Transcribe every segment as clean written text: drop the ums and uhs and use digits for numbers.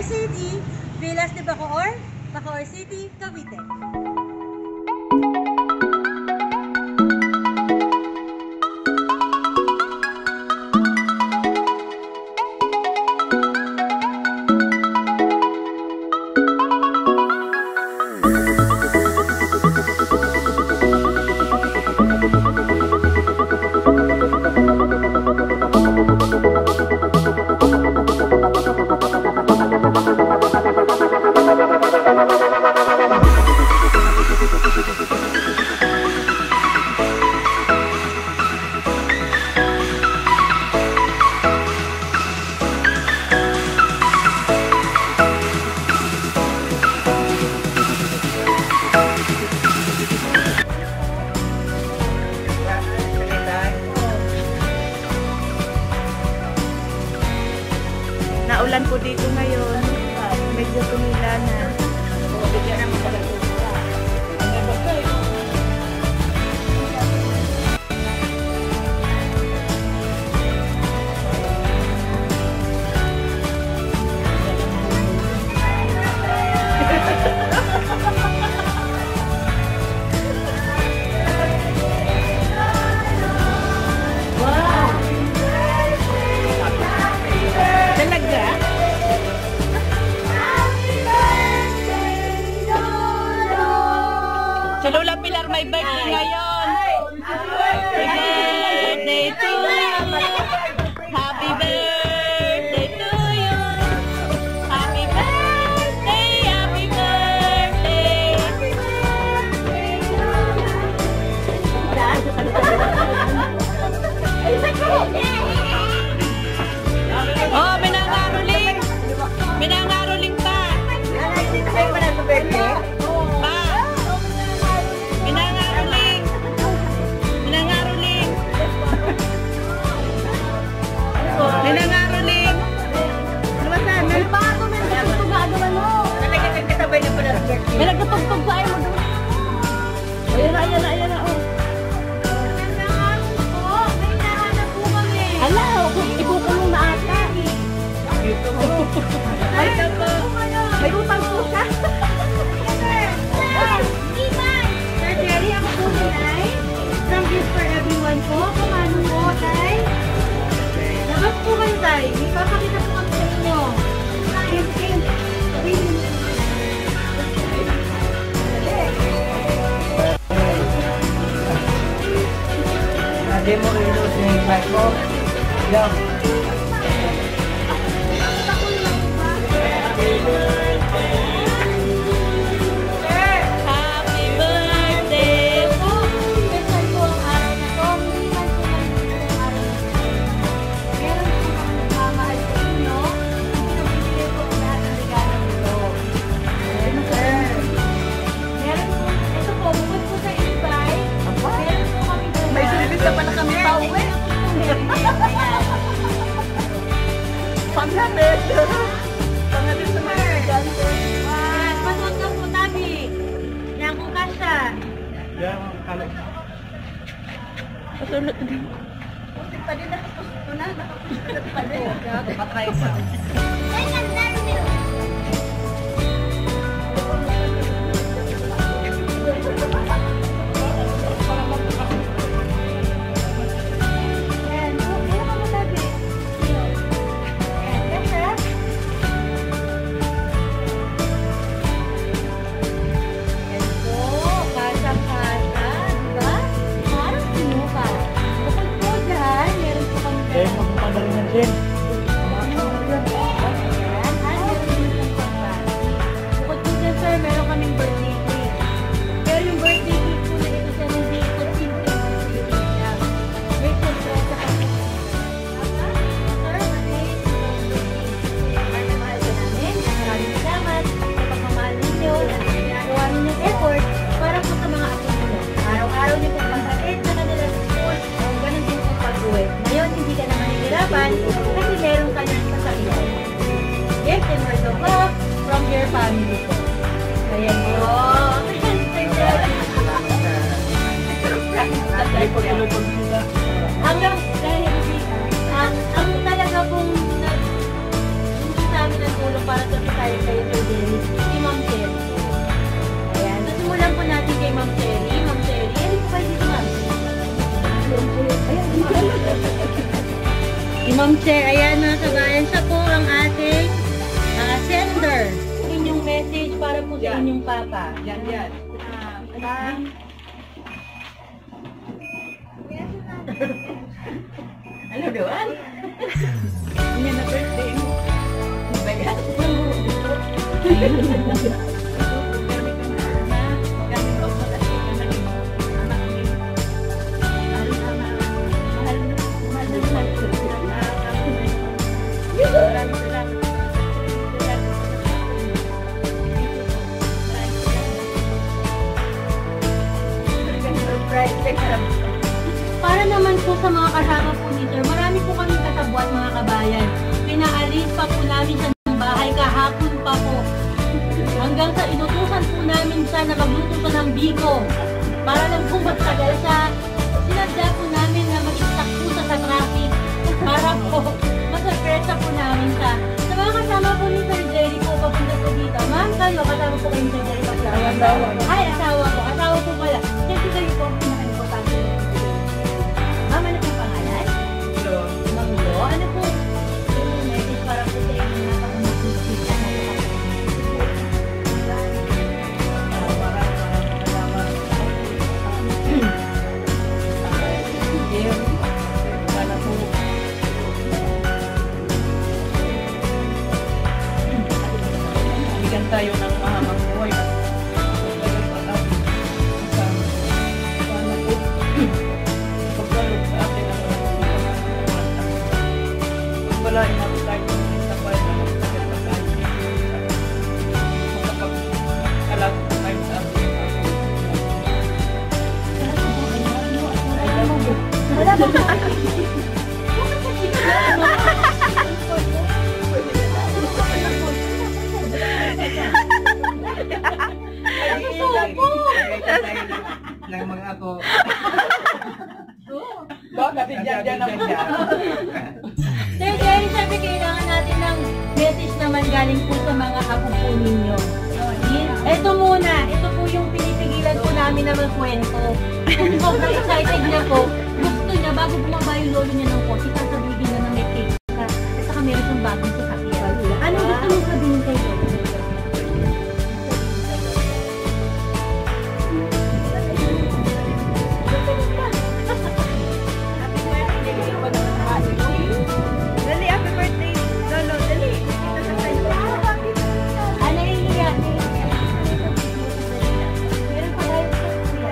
City, Villas de Bacoor, Bacoor City, Cavite. Naulan po dito ngayon. Medyo tumila na. Bigyan naman pala ito. Si Lola Pilar may birthday ngayon. Happy birthday to you. Happy birthday to you. Happy birthday, happy birthday. Oh, minangaroling. Minangaroling pa. Dito kayo pa na sa birthday? Ninangaroling. Lumasan. May bago, may nagtutugtog na ano ano. Nalagyan katabay na pala sa birthday. May nagtutugtog pa ay mo doon. Ayan na, ayan na, ayan na. Nangangaroling po. May nahanap po kami. Hala, ikukulong na ata. May utang po siya. Sir Jerry, ako po nilay. From Gifts for Everyone po. Kumano po, tay? Labas po kayo, tay. May papakita po kami sa inyo. Demo ilo si Michael. Yang. Happy birthday. Special po ang araw na to. Hindi man po man po ang araw na to. Meron po mga nagmamahal sa inyo. Pinabibigay po ang lahat ng regalo nito. Meron po, ito po, bukod po sa invite. Meron po kami doon. May silbis na pala kami pauwi. Panghatid. Panghatid sa mga estudyante. Pasuot ka po, Tabi. Yan kung kasya. Yang kanan. Pasulot din. Pa din nakapusto na. Nakapusto pa din. Patry pa. Ay, ganda rin yun. Yan. Meron ka mo, Tabi. Yan, kasya. Yan po. Kasya-kasya. Diba? Parang sinuka. Bukod po dyan, meron po kami Eh, magpapadali na din. Bukod po dyan, sir, meron kaming birthday cake. Pero yung birthday cake po na ito sa hindi ito simple lang. May sorpresa kami. Sir, mahal na mahal ka namin. Maraming salamat sa pagmamahal ninyo. Ginagawa ninyong effort para po sa mga apo ninyo. Araw-araw niyo pong pagkakit sa kanila sa school. Ganun din po pag-uwi. Ngayon, hindi ka na mahihirapan kasi meron ka ng sasakyan. Gift and word of love from your family po. Ayan po. Ay, pagtulog sila. Hanggang dahil ang talaga pong hindi sa amin ang tulong para sa teacher. Ayan mga kabayan, siya po ang ating sender. Inyong message para po sa inyong papa. Yan. Ano doon? Yan na birthday mo. Bayan. Para naman po sa mga kasama po ni Sir, marami po kami kasabwat mga kabayan. Pinaalis pa po namin siya ng bahay kahapon pa po. Hanggang sa inutusan po namin siya na magluto siya ng biko. Para lang po magtagal siya. Sinadya po namin na mag-stuck po siya sa traffic. Para po masurpresa po namin siya. Sa mga kasama po ni Sir Jerry po, papunta po dito. Ma'am, kayo, kasama po kayo ni Sir Jerry. Ay, asawa po. Asawa po pala. Kasi kayo po ang pinaka-importante. Ma'am, ano pong pangalan? Ma'am Lo. Ano po? Yung message para po sa inyo na pag-makikita na Bigyan tayo ng mahamang buhay at tagal pa natin sana po pagkalog sa atin ang pagmalain natin tayo ng tapay na magtagal pa tayo makapag-alag tayo sa atin wala ba? Ng mga ako. Bakit dyan ang Sir Jerry, sabi kailangan natin ng message naman galing po sa mga apo po ninyo. Ito muna, ito po yung pinipigilan po namin na magkwento. Kung sobrang excited niya po, gusto niya bago bumaba yung lolo niya ng kotse, sasabihin niya na may cake ka. At saka meron siyang bagong sasakyan. Ano gusto mong sabihin kay lolo? Dali, happy birthday, Lolo. Dali. Ano yung iya? Meron pa kayo sa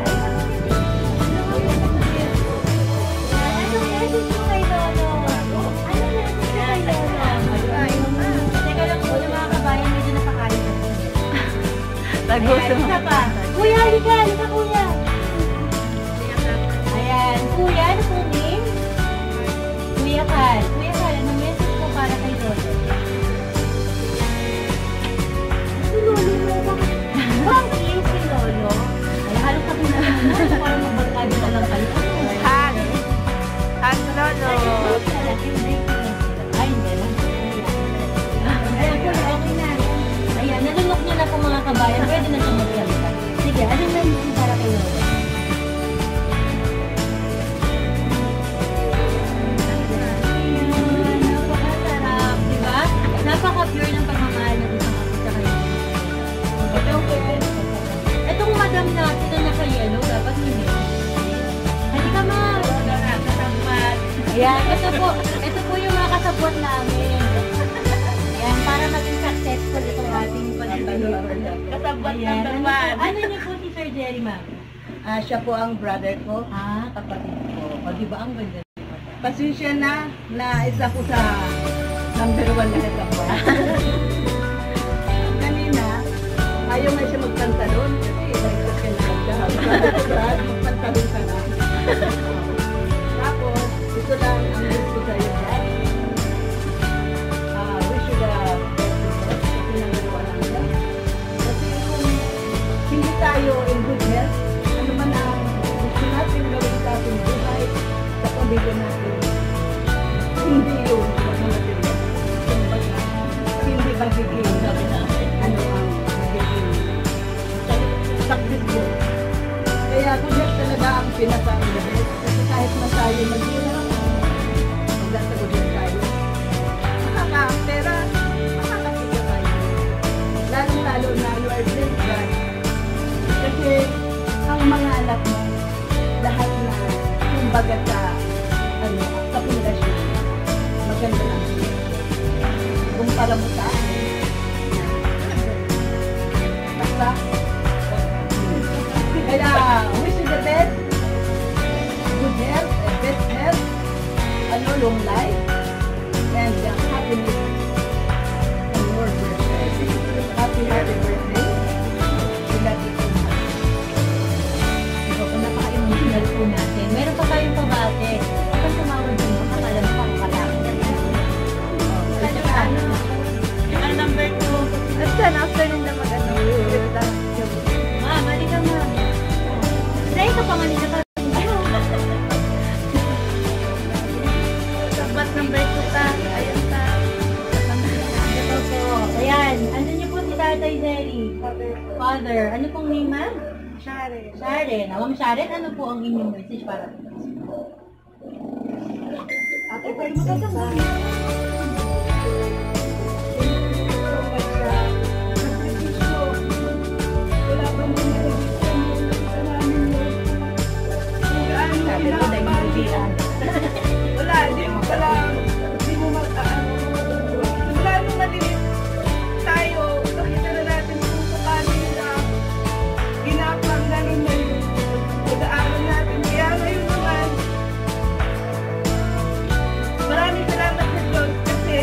anong message mo kay Lolo? Anong message mo kay Lolo? Teka lang po, mga kabayan, medyo napakalit. Ayan, isa pa. Kuya, halika kuya. Ayan, kuya, ano po name? Kuya Cal, anong message mo para kay Lolo? Si Lolo mo, bakit si Lolo? Ay, halos ako na naman, parang mabarkado na lang kayo. Hug, Lolo. Ay, hindi lang. Ayan, kuya, okay na. Ayan, nalunok niyo na po mga kabayan, pwede na siya magsalita. Sige, anong message mo para kay Lolo? Napakasarap, di ba? Napaka-pure ng pagmamahal ng isang apo sa kayo. Itong madam natin na naka-yellow, dapat hindi. Halika ma! Ayan, ito po yung mga kasabot namin. Ayan, para maging successful itong ating pag-ibig. Kasabot Ayan, number one. ano niyo po si Sir Jerry, ma'am? Siya po ang brother ko. Kapatid ko. O, di ba ang ganda? Pasensya na isa ko sa number one na kasabot. Kanina, ayaw nga siya magpantalon kasi nagsak ka na magdahap. Magpantalon ka na. Tapos, ito lang ang gusto sa'yo, Dad. Wish you the best kasi nangyariwa lang yan. Kasi kung hindi tayo in good health, ano man ang gusto natin gawin sa ating buhay, sa pamilya natin, hindi yun magmamaterial. Kumbaga, hindi magiging ano ang magiging successful. Kaya kung yan talaga ang pinaka-the best, kasi kahit man tayo maghirap, magdasagot yan tayo. hanggang sa sa pundasyon. Maganda lang. Kumpara mo sa akin. Basta, kaya wish you the best, good health, best health, long life, and happiness on your birthday. Happy birthday. We love you so much. Ito po, napaka-emotional po natin. Meron pa tayong pabate. Kapag tumawag din mo, akala mo pa kakalaki. Ano number 2? After nung na mag-ano. Ma'am, halika ma'am. Dahil ka pa manila ka. Sabat number 2 ta. Ayan ta. Ito po. Ayan. Andun niyo po si Tatay Jerry. Father. Ano pong name, ma'am? Share. Sharon. Ma'am Sharon, ano po ang inyong message para po? Ate, pwede mo kasama. Sabi ko, dahil mabibilan. Wala, hindi mo mag-ano. Wala nung maliit tayo, nakita na natin kung paano nila ginapang ganun na yun. Pag-aaral natin. Kaya ngayon naman, maraming salamat sa Diyos kasi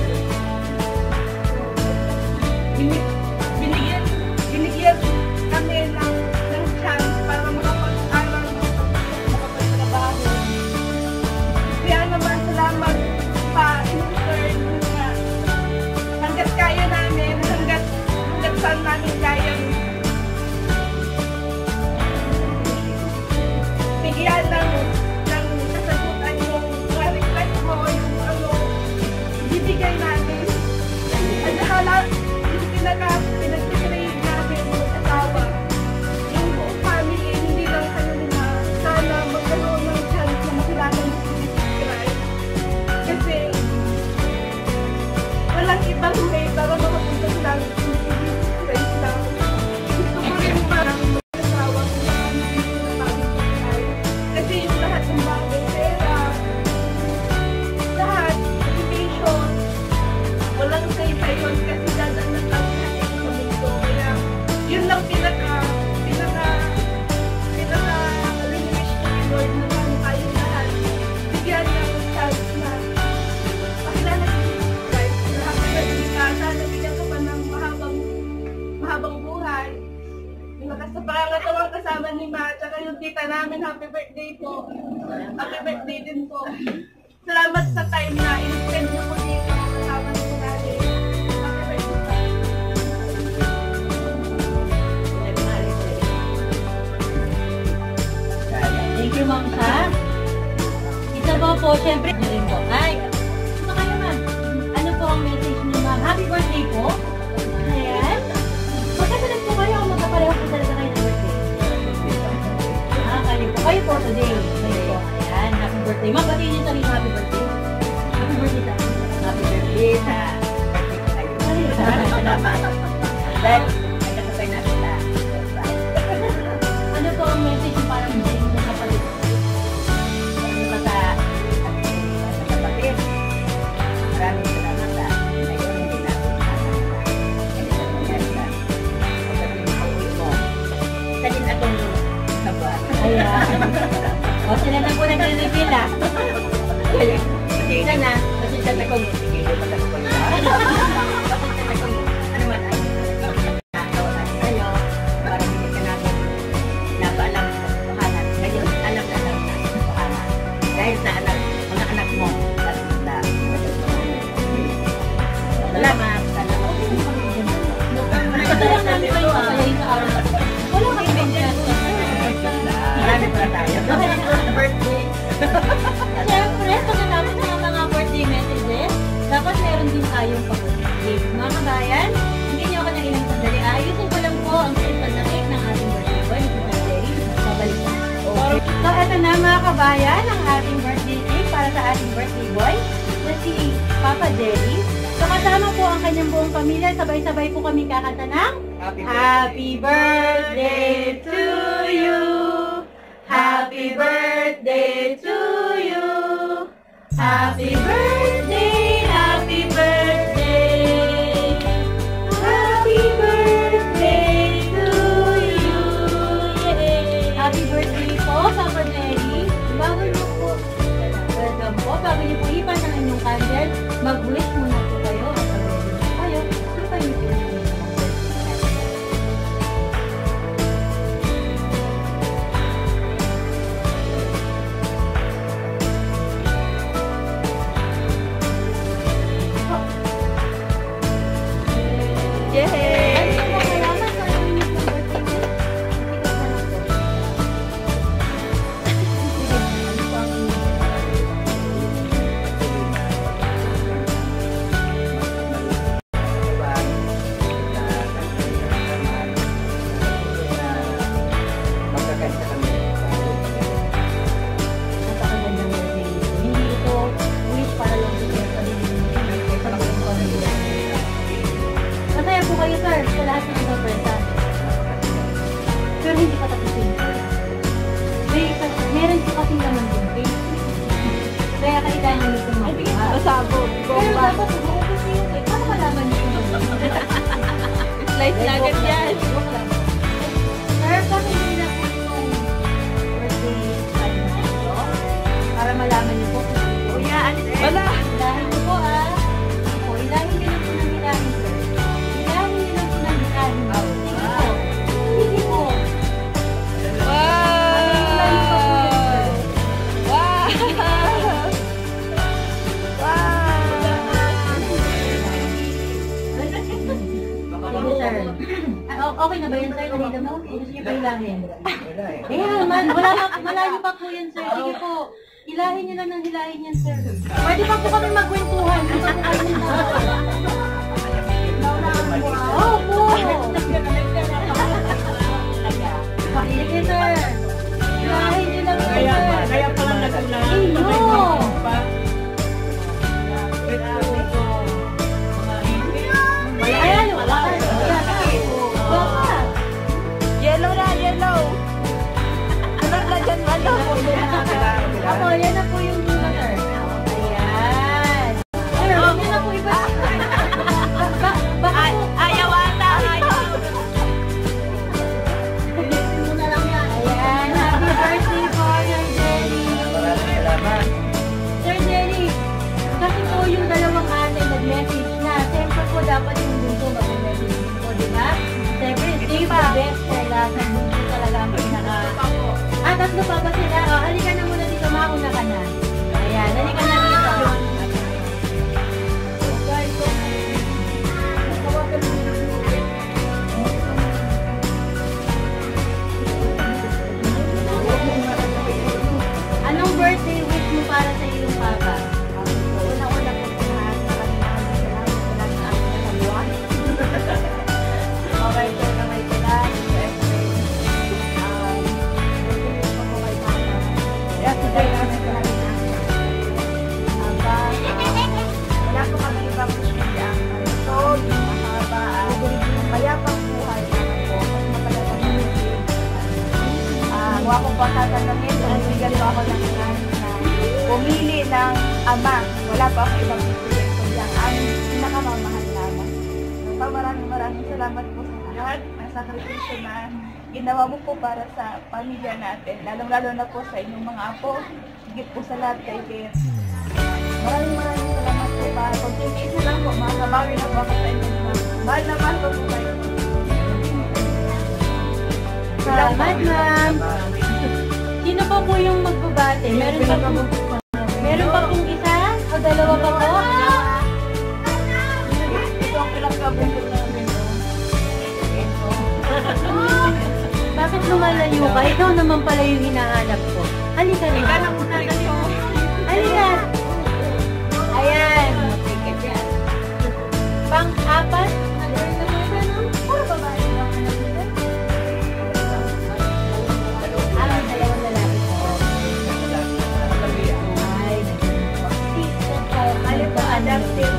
binigyan kami ng chance para makapag-aral, makapag-trabaho. Kaya naman salamat pa in return na hanggat kaya namin, hanggat saan namin kayang bigyan ng kasagutan yung mga request mo, yung bibigay namin. At nahala, yung pinag-train namin yung asawa, yung buong family, hindi lang kayo na sana magkaroon ng chance na makilala mo si Jesus Christ. Kasi walang ibang way para makapunta sa langit kung si Jesus Christ lang. Gusto ko rin parang mag-asawa kung saan dito na kami si Christ. Kasi yung lahat ng bagay, pera, lahat, education, walang say-say yun kasi dadaan na lang natin sa mundo. Kaya yun lang pinaka-rewish ko ni Lord na lang tayo lahat. Bigyan ng chance na pakilala si Jesus Christ. Nakakalasin ka, sana bigyan ka pa ng mahabang buhay. Yung sa pangatawang kasama ni Ma, tsaka yung tita namin, happy birthday po. Happy birthday din po. Salamat sa time na in-spend mo po dito kasama niyo natin. Happy birthday. Thank you, Ma'am Sa. Isa po, syempre, nyo rin po. Ay, ano kayo, ma'am? Ano po ang message niyo, ma'am? Happy birthday po. Ayan. Magkasalag po kayo kung magkapareho po talaga kayo ng birthday. Kayo po. Kayo po today. Kayo po. Ayan. Happy birthday. Ma'am, batiin niyo sabihin happy birthday. Happy birthday sa Happy birthday sa birthday ko kayo. Maraming salamat. Dahil nagkasabay natin na. ano po ang message niyo para hindi mo kapalit? Ano ba sa kapatid? Maraming salamat sa ngayon hindi natin isa din akong kabuhat. Ayan. O, sila na po nagre-reveal, ah. Pasensya na kung sige, pasensya na kung ano man ay nakawalan tayo para hindi ka namin napaalam sa kahanan. Ngayon, alam na lang na sa kahanan. Dahil sa mga anak mo, salamat. Ito lang namin kayo masaya sa araw. Wala kang Marami pa tayo. birthday. Siyempre, pagkatapos ng mga birthday messages, dapat meron din tayong pag-gift. Mga kabayan, hindi niyo ako ng ilang sandali. Ayusin ko lang po ang kristal na cake ng ating birthday boy, ni Tita Jerry. Babalik na. So, eto na mga kabayan, ang ating birthday cake para sa ating birthday boy, na si Papa Jerry. So, kasama po ang kanyang buong pamilya. Sabay-sabay po kami kakanta ng Happy birthday to you. Happy birthday to you. Happy birthday, happy birthday. Happy birthday to you. Yay! Happy birthday po, Papa Nelly. Bago niyo po, welcome po. Bago niyo po ipan ang inyong candle, mag-wish muna po kayo. At pag-ready na kayo, ipan niyo po yung inyong candle. Yay! Salamat sa inyong birthday niyo. Sikat na lang po. Napakagandang birthday nito. Hindi ito wish para lang sa iyo sa pamilya. Masaya po kayo, sir, sa lahat ng sorpresa. Pero hindi pa tapos yun, sir. Meron po kasing naman din, okay? Kaya kailangan nyo pong mabuha. Masabog. Pero dapat buo kasi yun, eh. Paano malaman nyo kung Slice na agad yan. Sir, bakit hindi na po itong birthday card na ito? Para malaman nyo po kung ano. Kuya, wala. Ilahin nyo po, ah. Ako, ilahin nyo lang po ng ilahin, sir. Ilahin nyo lang po ng ilahin. Sige po. Sige po. Sige, sir. Okay na ba yan, sir? Kanina mo? Gusto niyo pa ilahin? Naman. Malayo pa po yan, sir. Sige po. Ilahin niyo lang ng hilahin yan, sir. Pwede pa po kami magkwentuhan. Hindi pa po kayo Oo po. Sige, sir. Ilahin niyo lang, sir. Kaya pala nagula. Iyo. Ayan, wala ka. Yellow na, yellow. Sunod na dyan, malo. Ako, yan na po yung luna, sir. Ayan. Sir, yan na po iba. Baka po. Ayaw ata, ayaw. Ulitin mo na lang yan. Ayan. Happy birthday po, Sir Jerry. Sir Jerry, kasi po yung dalawang ate nag-message na. Siyempre po dapat yung bunso mag-message po, di ba? Siyempre, save the best, sir. Lahat ng bunso talaga ang pinaka... tatlo pa ba sila? Oh, halika na muna dito. Mauna ka na. Ayan, halika na dito. Anong birthday wish mo para sa iyong papa? Una-una po po na maraming salamat sa aking kasaluan. Okay, sir, na may salamat. Wala po kami ibang siya. So, mahaba, mayapang buhay naman po. Mas mapalagang music. Huwag ko po tatanungin, bigyan po ako ng chance na pumili ng ama. Wala po ako ibang bibigyan ko lang. Ang pinakamamahal naman. So, maraming salamat po sa lahat ng sakripisyo na ginawa mo po para sa pamilya natin. Lalong-lalo na po sa inyong mga apo. Higit po sa lahat kay Bear. Maraming salamat po para pag-tiis na lang po. Makabawi na po ako sa inyong mga mahal na mahal po kayo. Salamat, ma'am. Sino pa po yung magbabate? Meron pa pong isa? O dalawa pa po? Ito ang pinagkabungkot namin. Bakit lumalayo ka? Ikaw naman pala yung hinahanap ko. Halika rin. Ika na muna kayo. Halika. Ayan. Pang-apat. Puro babae lang anak nila. Dalawang lalaki po. Ay, Ano po, adaptive.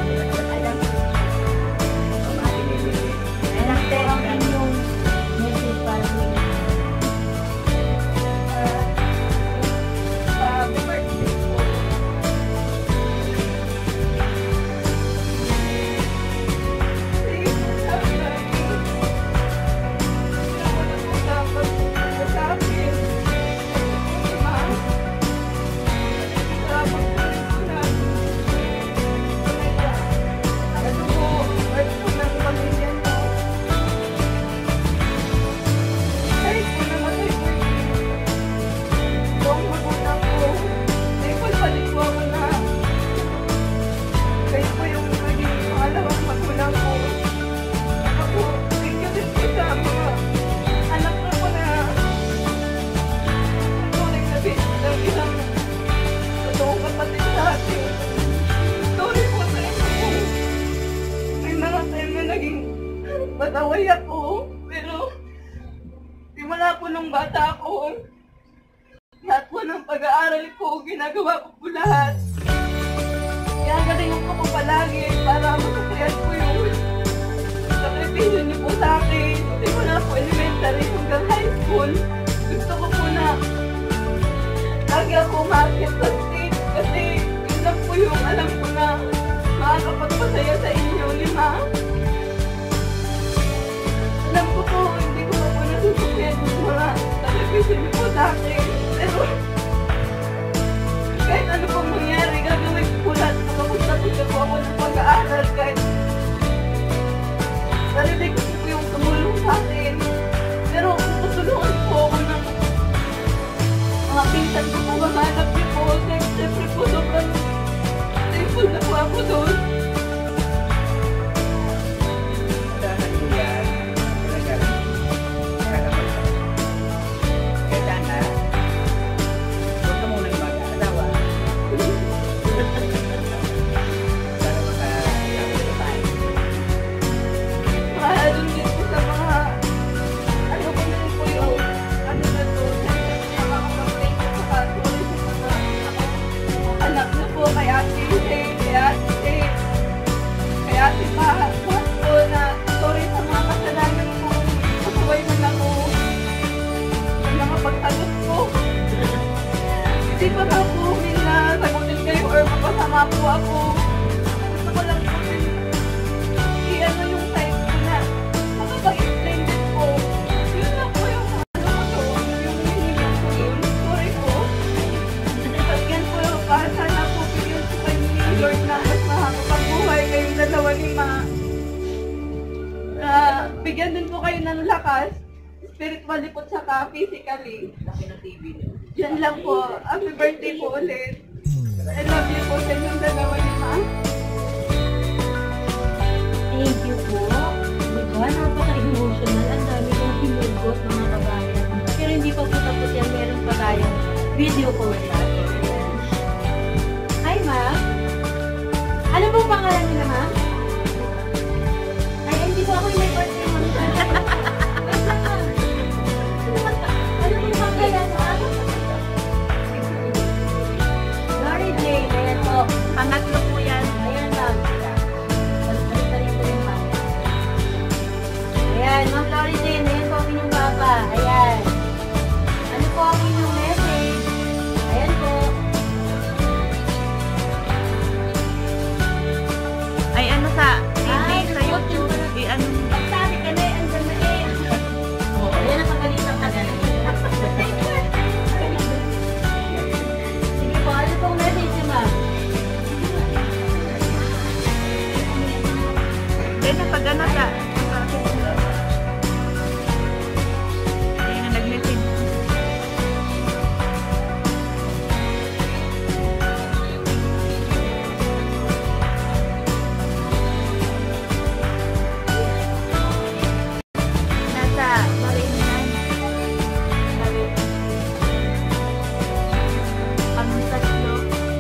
anak po ang inyong message para sa inyo. magpasaway ako. Pero, simula po nung bata ako, lahat po ng pag-aaral ko, ginagawa ko po lahat. Kaya galingan ko po palagi para masasayat ko yung sakripisyo niyo po sa akin. Simula po elementary hanggang high school, gusto ko po na lagi ako umakyat sa stage kasi yun lang po yung alam ko na makakapagpasaya sa inyo, lima. Alam ko po, hindi ko po nasusukyan yung mga sakripisyo niyo po sa akin. Pero, kahit ano pong mangyari, gagawin ko po lahat. Makapagtapos na po ako ng pag-aaral kahit narinig ko po yung tumulong sa akin. Pero kung tutulungan po ako ng mga pinsan ko po, mahanap niyo po. Siyempre po, sobrang thankful na po ako doon. Mahalon din po sa mga ano ko din po yung ano na to, sa mga complaint ko sa kasulit sa mga anak na po kay Ate Jane, kay Ate Jane, kay Ate Mahat po na sorry sa mga kasalanan ko, kasaway man ako sa mga pagsagot ko. Hindi pa na po humingi na sagutin kayo or mapasama po ako. Gusto ko lang po din i-ano yung side ko na makapag-explain din po. Yun lang po yung ano ko to, yung hinihingan ko yun. Sorry po. At yan po, para sana po bigyan ko kayo ni Lord na mas makakapagbuhay kayong dalawa ni Ma. Bigyan din po kayo ng lakas, spiritually po tsaka physically. Yan lang po. Happy birthday po ulit. I love you po sa inyong dalawa ni Ma. Thank you po. Diba? Napaka-emotional. Ang dami kong hinugot mga kabayan. Pero hindi pa po tapos yan. Meron pa tayong video call natin. Hi, ma'am. Ano pong pangalan niyo, ma'am? Ay, hindi po ako yung may birthday, ma'am. Ano pong pangalan, ma'am? Lori Jane. Ayan po. Pangatlo po yan. Ayan, ma'am. Balik-balik po yung ma'am. Ayan, ma'am Lori Jane. Ayan po ang inyong papa. Ayan. Ano po ang inyong message? Ayan po. Ay, ano sa Ay, sa YouTube? Ano? Pagsabi ka na, andyan na eh. Ayan, napagalitan ka na. Sige po, ano pong message niyo, ma'am? Then, pag ano sa... Ayun na nag-message. Nasa Marinan. Ang tatlo.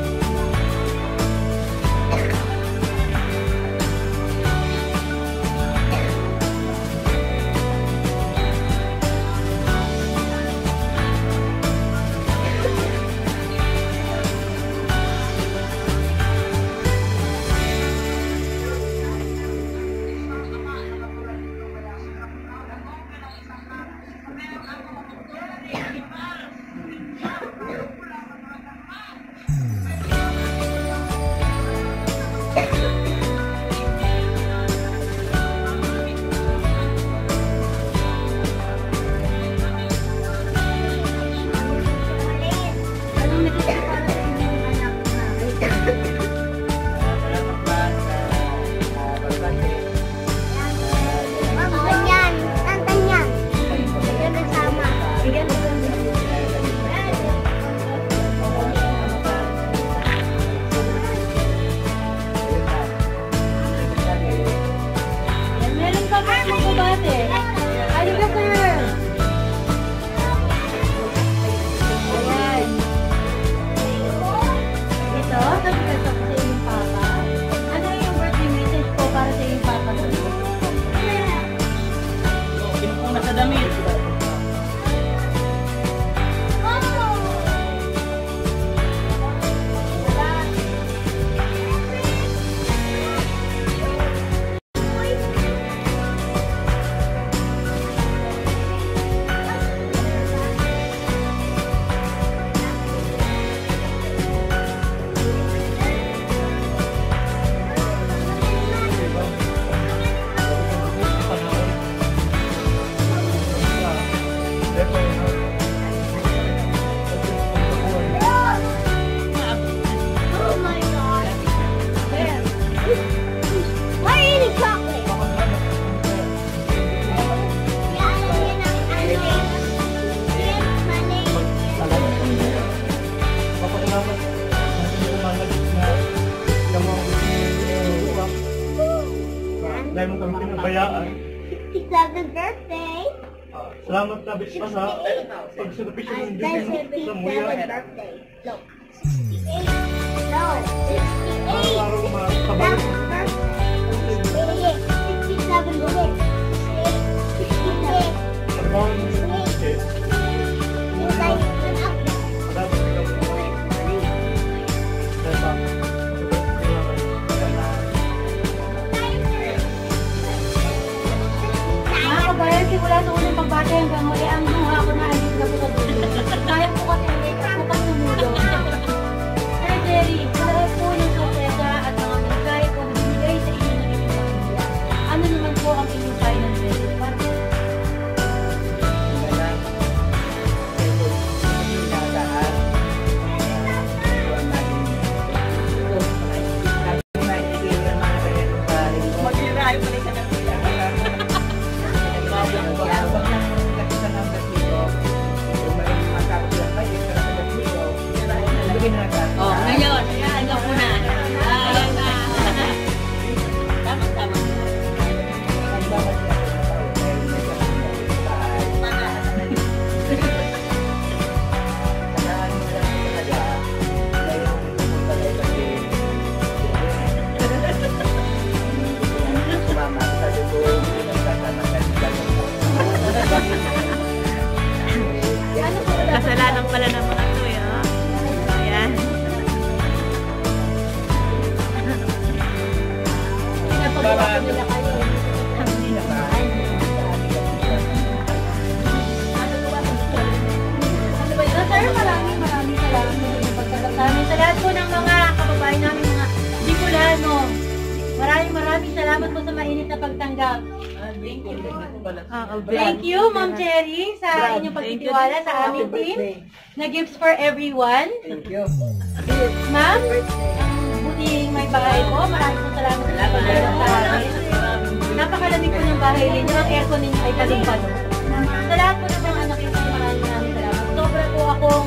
Anong message niyo para sa inyong anak na? Ganyan, tantan yan. Yan ang sama. Bigyan mo ng Yan, meron pa po yung kabate. Halika, sir. Ayan. Ito, sabi ka sa inyong papa. Ano yung birthday message po para sa inyong papa? 57th birthday. Salamat na bis pa sa pagservisyo ng Diyos sa muya. Birthday. No. 68. No. 68. Araw-araw makabalik. 67 birthday. 68. Trabaho ng Diyos. Mga kabayan, simula sa unang pagbati hanggang huli, ang buha ko na ayun na po sa dulo. Kaya po kasi ulit, ako pa sumulo. Sir Jerry, wala po yung sorpresa at mga mensahe po na binigay sa inyo ng inyong pamilya. Ano naman po ang inyong final message? Para Oh, ngayon, ano ko na. Ayan na. Tama-tama. Kasalanan pala ng mga to, ayan. pinapagawa ko nila kayo. Ano ba yun? Sir, maraming salamat sa inyong pagkakasama. Sa lahat po ng mga kababayan namin, mga Bicolano, maraming salamat po sa mainit na pagtanggap. Thank you, Ma'am Cherry, sa inyong pagtitiwala sa aming team na Gifts for Everyone. Thank you. Ma'am, buting may bahay po. Maraming po salamat sa pagkakasama sa amin. Napakalamig po ng bahay ninyo. Ang aircon ninyo ay palong-palo. Sa lahat po ng mga anak yung maraming salamat. Sobra po akong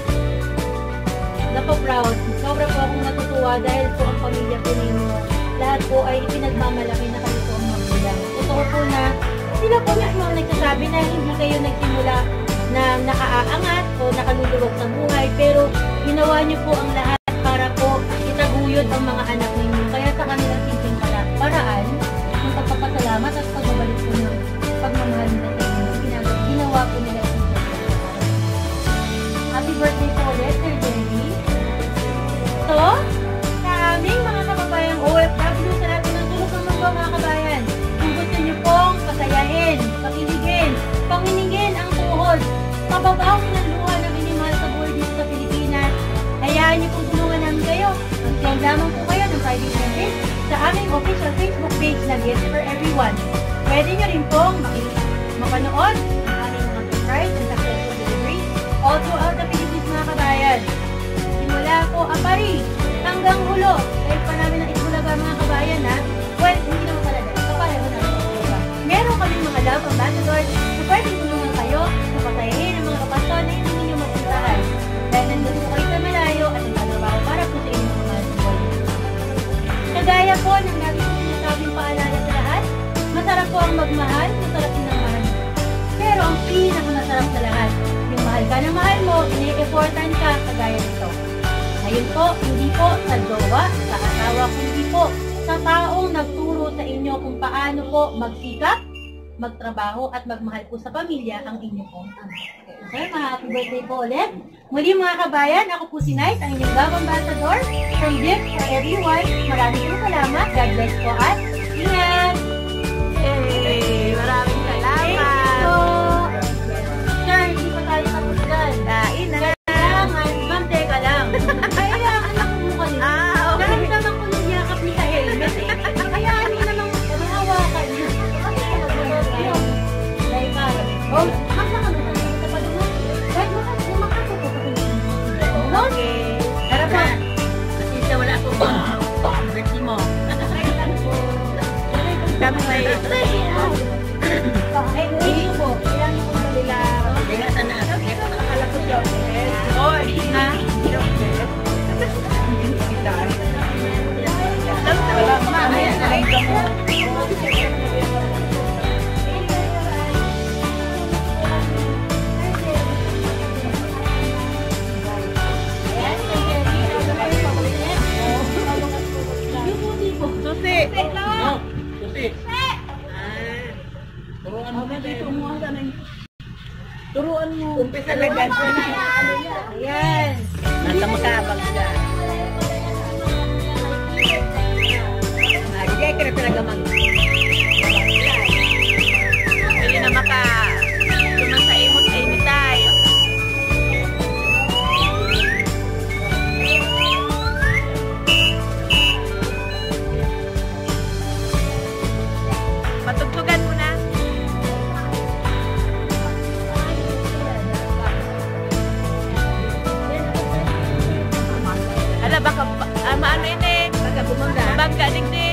napo-proud. Sobra po akong natutuwa dahil po ang pamilya po ninyo. Lahat po ay ipinagmamalaki na kayo po ang magulang. Totoo po na sila po mismo ang nagsasabi na hindi kayo nagsimula na nakaaangat o nakaluluwag sa buhay, pero ginawa niyo po ang lahat para po itaguyod ang mga anak ninyo. Kaya sa kanilang simpleng paraan, ng pagpapasalamat at pagbabalik po ng pagmamahal nila sa inyo, ginawa po nila ang simpleng paraan. Happy birthday po ulit, Sir Jerry. So, sa aming mga kababayang OFW sa lahat ng sulok ng mundo, mga kabayan, kung gusto niyo pong pasayahin, pakiligin, panginigin ang tuhod, pababawin ng luha ng inimahal sa buhay dito sa Pilipinas, hayaan niyo pong tulungan namin kayo. Mag-send lamang po kayo ng private message sa aming official Facebook page na Gifts for Everyone. Pwede niyo rin pong mapanood ang aming mga surprise and successful deliveries all throughout the Philippines, mga kabayan. Simula po Apari hanggang Hulo. Kahit pa namin ang Itbulaga, mga kabayan, ha? Well, hindi naman talaga. Kapareho namin ang Itbulaga. Meron kaming mga love ambassadors na pwedeng tulungan kayo na pasayahin ang mga kapasyon na hindi ninyo mapuntahan. Dahil nandun po kayo sa malayo at nagtatrabaho para po sa inyong mga mahal sa buhay. Kagaya po ng lagi kong sinasabing paalala sa lahat, masarap po ang magmahal, masarap din ang mahal. Pero ang pinakamasarap sa lahat, yung mahal ka na mahal mo, ini-effortan ka, kagaya nito. Ngayon po, hindi po sa jowa, sa asawa, kundi po sa taong nagturo sa inyo kung paano po magsikap, magtrabaho at magmahal po sa pamilya ang inyong pong anak. Okay, mga happy birthday po ulit. Muli mga kabayan, ako po si Night, ang inyong love ambassador from Gifts for Everyone. Maraming po salamat. God bless po at ingat! Yay! Maraming Thank salamat! you! Sir, hindi pa tayo tapos dyan. Kain na! Kailangan, ma'am, teka lang. Kailangan ako mo kanina. Okay. Naramdaman ko nung yakap ni sa helmet eh. Kaya hindi naman mahawakan niya. Oh, masa ka na sa padungan. Kahit makatuto pa rin. Okay. Tara pa. Kasi siya wala akong birthday mo. Kami may... Ay, hindi po. Ilan po nila. Kaya sana. Akala ko siya. Oh, na. Turuan mo dito mo sana. Turuan mo. Umpisa na ganito na. Ayan. Nasa makabag ka. Hindi ka na talaga mag... Pwede na maka tuman sa imot anytime. Matugtugan mo na. Ala, baka maano yun eh. Pagka bumangga. Bangga digdi.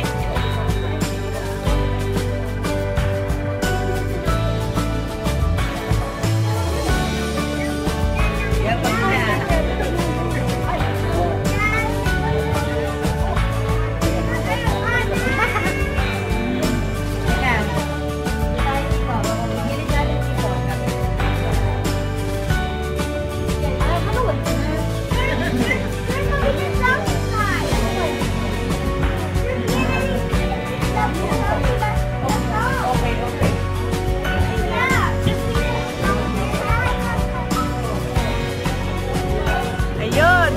Yapang na. Ayun.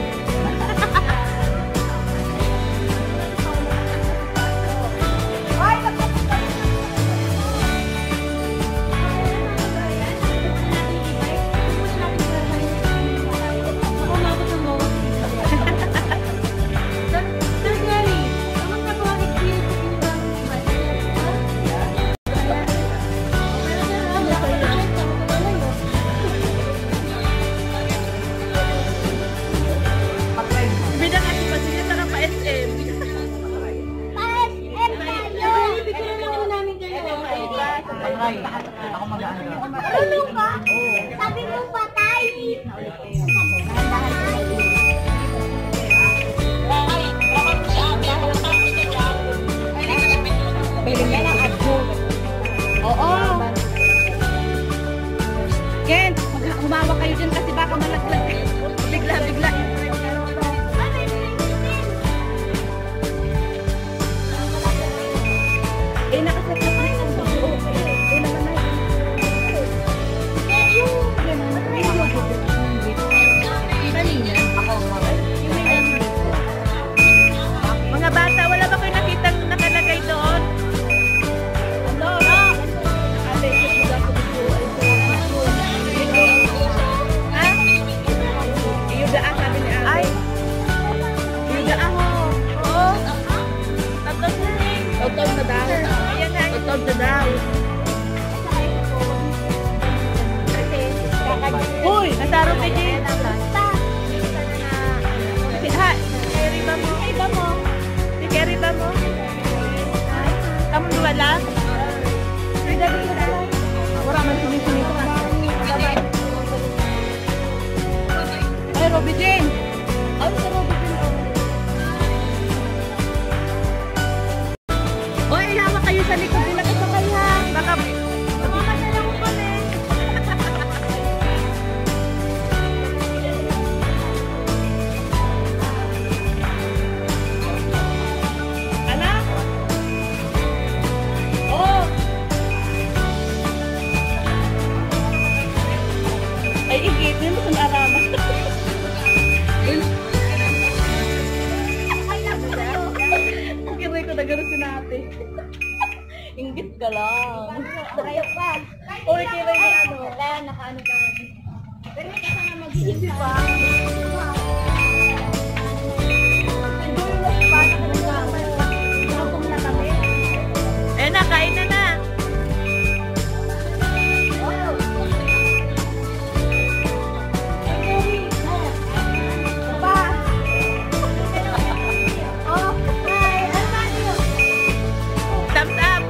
Bidang ati pa sila sarang pa SM. Ako mag-ano. Ano ka? Sabi mo patay. Oo. Ken, humawa kayo dyan kasi baka malaglag. Bigla-bigla. Nakaset na pa rin ang buo. Naman na yun. Mga bata, wala ba kayo nakitang nakalagay doon? Ha? Iyudaan sabi ni Ate. Ay, Iyudaan ho. oo. Tapos na eh. Totoo na daw. Ayan na. Totoo na daw. Uy, nasaro ka din. Ha, Kerry ba mo? Si Kerry ba mo? Kamong dua lang? Wala man sumi-sumi ko. Ay, Robby Jane. Ano sa Robby Jane? Oy, ilawa kayo sa likod. Bila ka sakay ha. Baka, Mamakasala ko kami. Anak? Oh. Ay, igit. Hindi mo kung araman. Kiray ko na gano'n si Nate. Inggit ka lang. Ayaw pa. Uy, kiray na ano. Kaya nakaano ka. Pero may kasama magiging pa. eh na, kain na na. Thumbs up.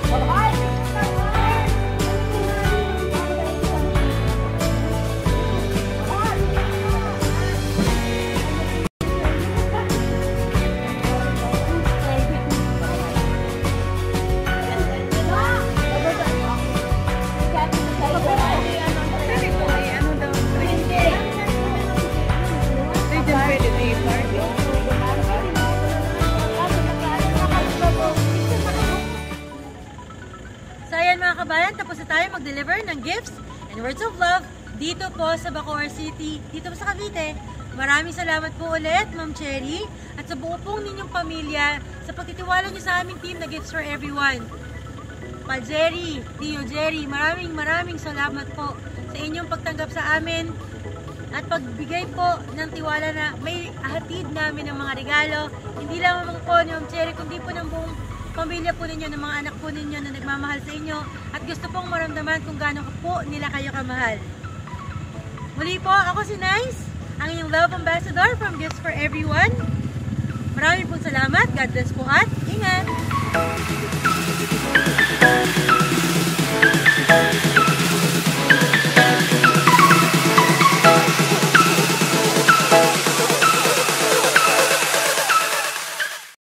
So ayan mga kabayan, tapos na tayo mag-deliver ng gifts and words of love dito po sa Bacoor City, dito po sa Cavite. Maraming salamat po ulit, Ma'am Cherry, at sa buo pong ninyong pamilya sa pagtitiwala niyo sa aming team na Gifts for Everyone. Pa Jerry, Tio Jerry, maraming salamat po sa inyong pagtanggap sa amin at pagbigay po ng tiwala na may hatid namin ng mga regalo. Hindi lang po ni Ma'am Cherry, kundi po ng buong pamilya po ninyo, ng mga anak po ninyo na nagmamahal sa inyo at gusto pong maramdaman kung gaano po nila kayo kamahal. Muli po, ako si Nice, ang inyong love ambassador from Gifts for Everyone. Maraming po salamat, God bless po at ingat!